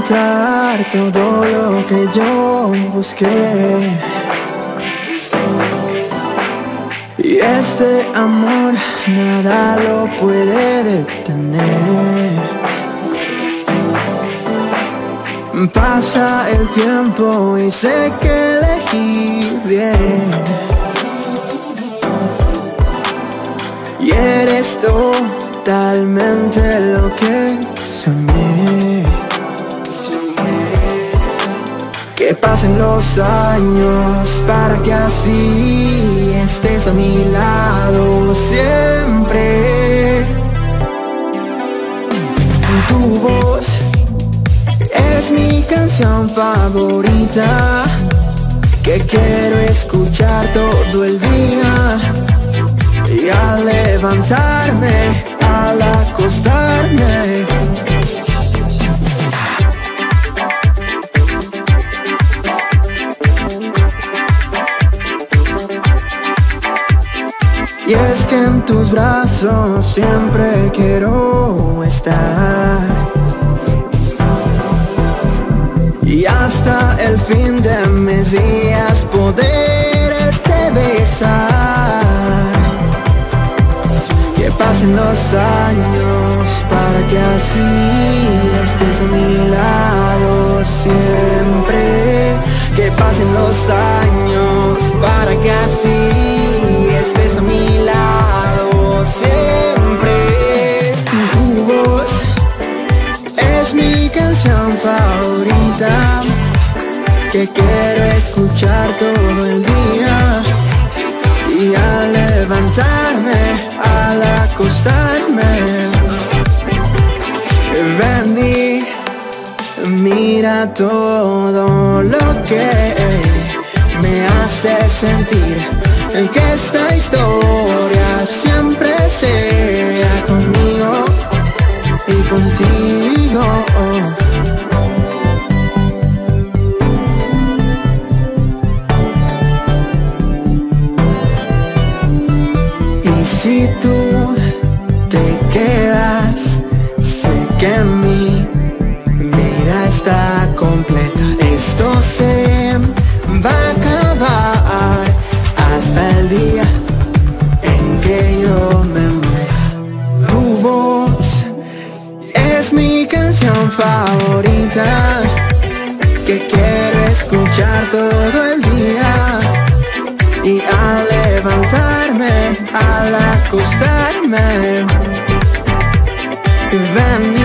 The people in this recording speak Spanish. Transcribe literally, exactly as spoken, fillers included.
encontrar todo lo que yo busqué. Y este amor nada lo puede detener. Pasa el tiempo y sé que elegí bien. Y eres totalmente lo que soñé. Que pasen los años para que así estés a mi lado siempre. Tu voz es mi canción favorita, que quiero escuchar todo el día. Y al levantarme, al acostarme, y es que en tus brazos siempre quiero estar. Y hasta el fin de mis días poderte besar. Que pasen los años para que así estés a mi lado siempre. Que pasen los años para que así estés a mi lado siempre. Tu voz es mi canción favorita, que quiero escuchar todo el día. Y al levantarme, al acostarme, ven y mira todo lo que me hace sentir en que esta historia siempre sea conmigo y contigo. Y si tú te quedas, sé que mi vida está completa. Esto se va a acabar hasta el día en que yo me muera. Tu voz es mi canción favorita, que quiero escuchar todo el día. Y al levantarme, al acostarme, ven